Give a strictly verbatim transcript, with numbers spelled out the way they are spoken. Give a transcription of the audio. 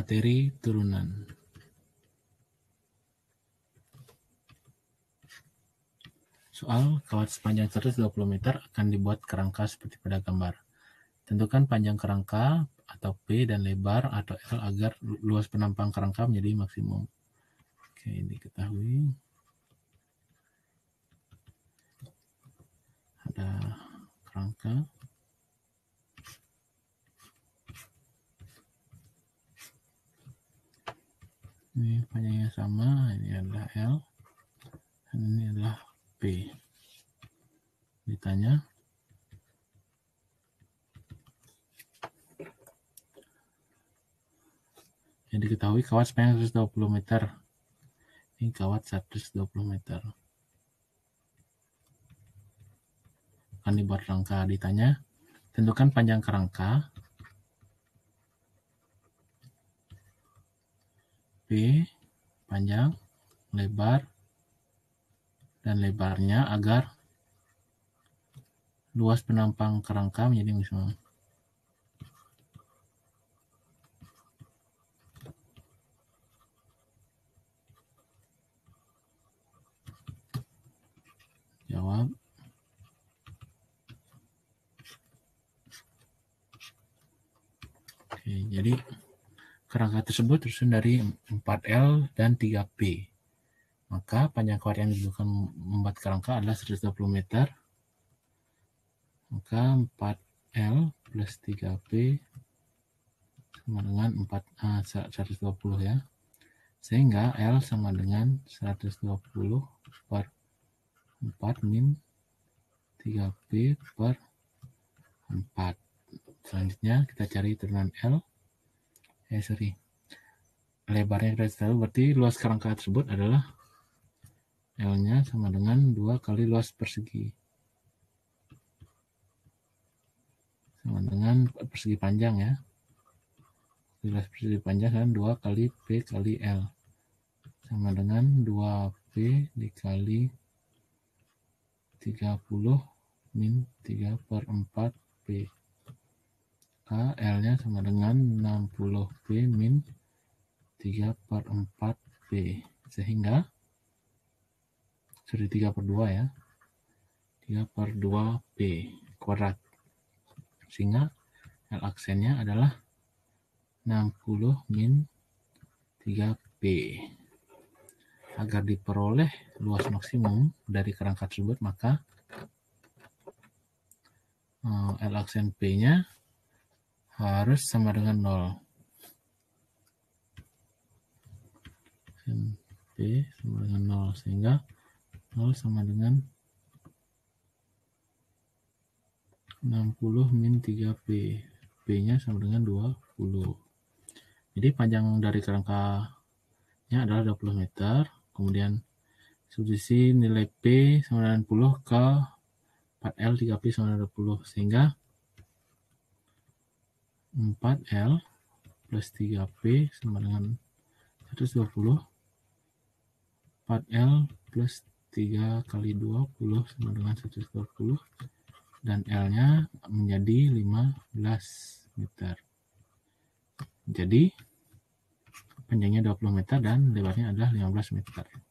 materi turunan. Soal, kawat sepanjang seratus dua puluh meter akan dibuat kerangka seperti pada gambar. Tentukan panjang kerangka atau P dan lebar atau L agar luas penampang kerangka menjadi maksimum. Oke, diketahui. Ada kerangka. Ini panjangnya sama, ini adalah L, dan ini adalah P. Ditanya, yang diketahui kawat sepanjang seratus dua puluh meter. Ini kawat seratus dua puluh meter. Akan dibuat rangka. Ditanya, tentukan panjang kerangka P, panjang, lebar, dan lebarnya agar luas penampang kerangka menjadi maksimum. Jawab. Oke, jadi kerangka tersebut tersusun dari empat L dan tiga P. Maka panjang kawat yang dibutuhkan membuat kerangka adalah seratus dua puluh meter. Maka empat L plus tiga P sama dengan empat, ah, seratus dua puluh ya. Sehingga L sama dengan seratus dua puluh per empat min tiga P per empat. Selanjutnya kita cari turunan L. Eh sorry. Lebarnya kita tahu, berarti luas kerangka tersebut adalah L-nya sama dengan dua kali luas persegi. Sama dengan persegi panjang ya. Luas persegi panjang kan dua kali P kali L. Sama dengan dua P dikali tiga puluh min tiga per empat P. L-nya sama dengan enam puluh P min tiga per empat P. Sehingga sudah tiga per dua ya. tiga per dua P kuadrat. Sehingga L aksennya adalah enam puluh min tiga P. Agar diperoleh luas maksimum dari kerangka tersebut, maka L aksen P-nya harus sama dengan nol. P sama dengan nol, sehingga nol sama dengan enam puluh min tiga P. P-nya sama dengan dua puluh. Jadi panjang dari kerangkanya adalah dua puluh meter. Kemudian substitusi nilai P sama dengan enam puluh ke empat L, tiga P sama dengan dua puluh. Sehingga empat L plus tiga P sama dengan seratus dua puluh. empat L plus tiga kali dua puluh sama dengan seratus dua puluh. Dan L-nya menjadi lima belas meter. Jadi panjangnya dua puluh meter dan lebarnya adalah lima belas meter.